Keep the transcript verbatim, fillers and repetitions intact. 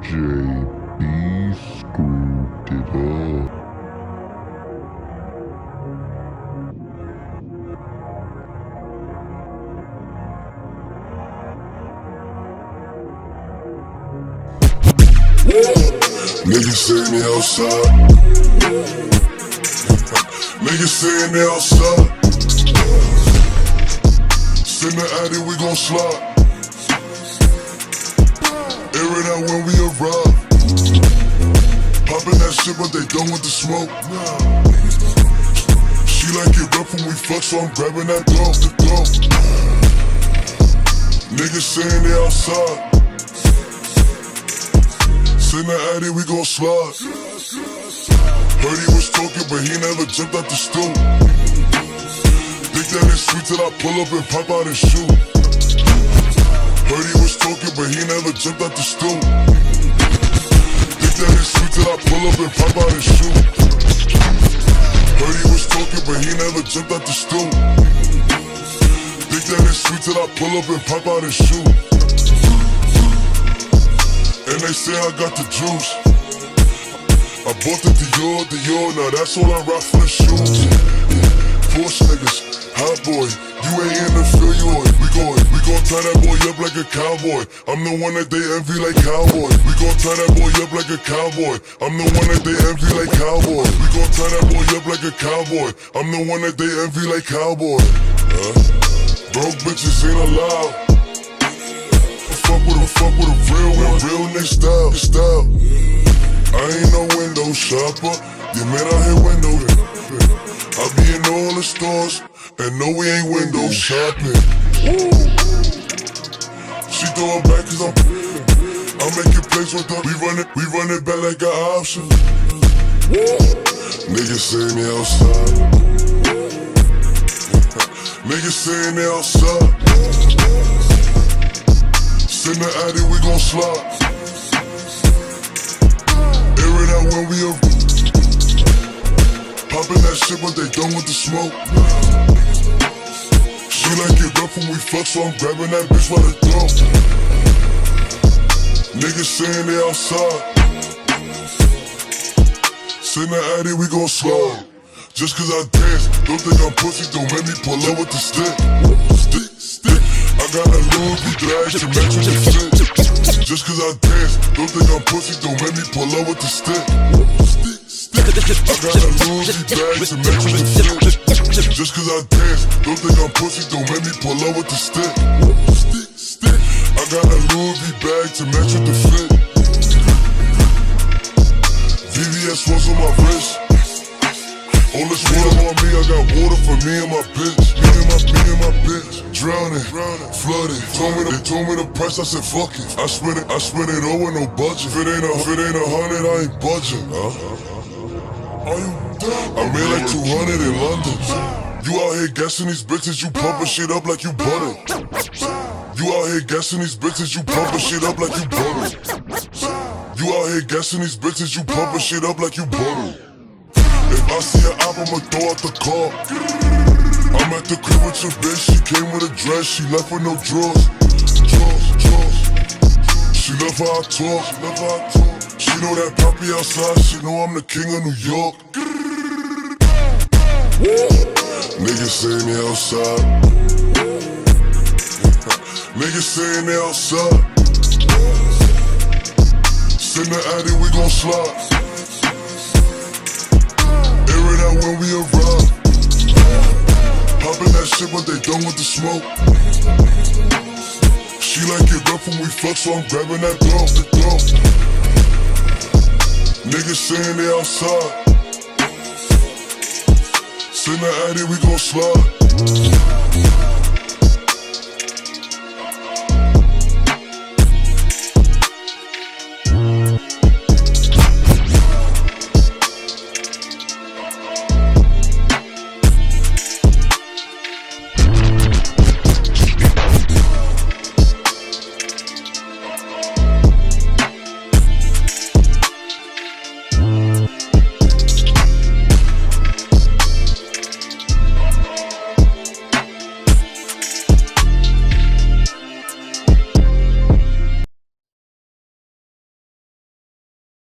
J B screwed it up. Niggas saying they outside. Niggas saying they outside. Send the addy, we gon' slide. Air it out when we arrive. Poppin' that shit, but they done with the smoke. She like it rough when we fuck, so I'm grabbing that dope, the dope. Niggas saying they outside. Send the addy, we gon' slide. Heard he was talking, but he never jumped out the stool. Think that it's sweet till I pull up and pop out and shoot. Heard he was talking, but he never jumped out the stool. Think that it's sweet till I pull up and pop out and shoot. Heard he was talking, but he never jumped out the stool. Think that it's sweet till I pull up and pop out and shoot. And they say I got the juice. I bought the Dior, Dior, now that's all I rock for the shoes. Porsche niggas, hot boy, you ain't in the feel yours. We gon' we gon' tie that boy up like a cowboy. I'm the one that they envy like cowboy. We gon' tie that boy up like a cowboy. I'm the one that they envy like cowboy. We gon' tie that boy up like a cowboy. I'm the one that they envy like cowboy. Huh? Broke bitches ain't allowed. Fuck with a fuck with a real one, real nigga style, style. I ain't no window shopper, yeah man I hit window. I be in all the stores, and no we ain't window shopping. She throw it back cause I'm, I'm making plays with her. We run it, we run it back like an option. Niggas saying they outside. Niggas saying they outside. Send the addy, we gon' slide. Air it out when we are poppin' that shit, but they done with the smoke. She like it rough when we fuck, so I'm grabbing that bitch by the throat. Niggas saying they outside. Send the addy, we gon' slide. Just cause I dance, don't think I'm pussy, don't make me pull up with the stick. Stick, stick. I got a Louis V drag to match with the fit. Just cause I dance, don't think I'm pussy, don't make me pull up with the stick. Stick, stick. I got a Louis V drag to match with the fit. Just cause I dance, don't think I'm pussy, don't make me pull up with the stick. Stick, stick. I got a Louis V bag to match with the fit. V V S was on my wrist. All this water on me, I got water for me and my bitch. Me and my, me and my bitch. Drowning, flooded. Told me the, they told me the price, I said fuck it. I spent it, I spent it all with no budget. If it ain't a, if it ain't a hundred, I ain't budging. Huh? Are you dumb? I made like two hundred in London. You out here guessing these bitches, you pumping shit up like you butter. You out here guessing these bitches, you pumping shit up like you butter. You out here guessing these bitches, you pumping shit up like you butter. If I see an op, I'ma throw out the car. I'm at the crib with your bitch, she came with a dress, she left with no drawers. Drawers, drawers. She love how I talk, she love how I talk. She know that poppy outside, she know I'm the king of New York. Niggas saying they outside. Niggas saying they outside. Send the addy, we gon' slide. Air it out when we arrive. Poppin' that shit, but they done with the smoke. She like it rough when we fuck, so I'm grabbing that dope, the dope. Niggas saying they outside. Send the addy, we gon' slide.